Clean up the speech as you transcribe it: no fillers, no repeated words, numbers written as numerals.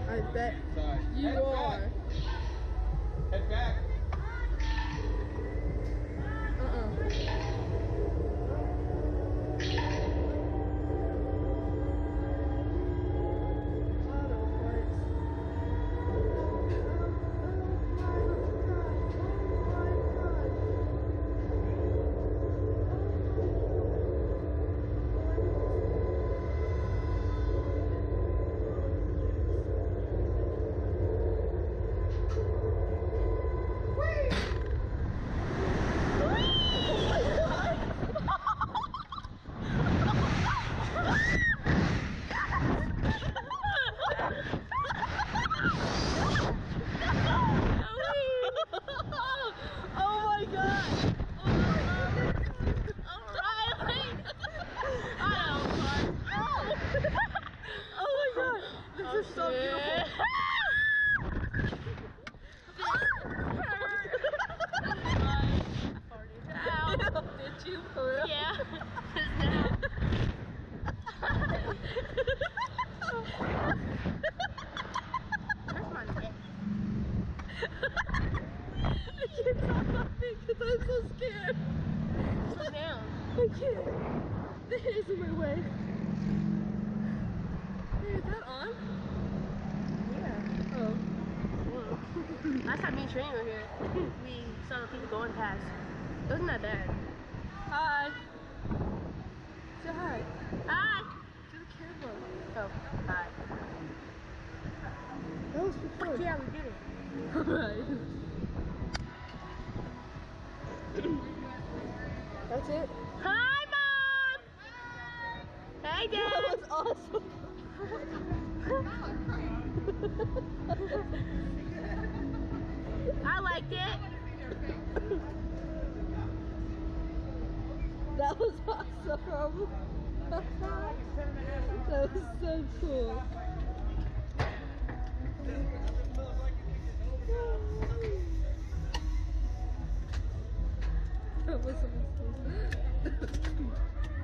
I bet you Head are. back. Head back. Did you for real? Yeah. Where's my neck? I can't stop laughing because I'm so scared. Sit down. I can't. The hair's in my way. Hey, is that on? Yeah. Oh. Last time me and Trini were here, we saw the people going past. It wasn't that bad. Hi. Say hi. Hi. To the camera. Oh, hi. That was for fun. Yeah, we did it. Alright. That's it. Hi, Mom. Hey, Dad. That was awesome. I liked it. That was awesome. That was so cool. That was awesome.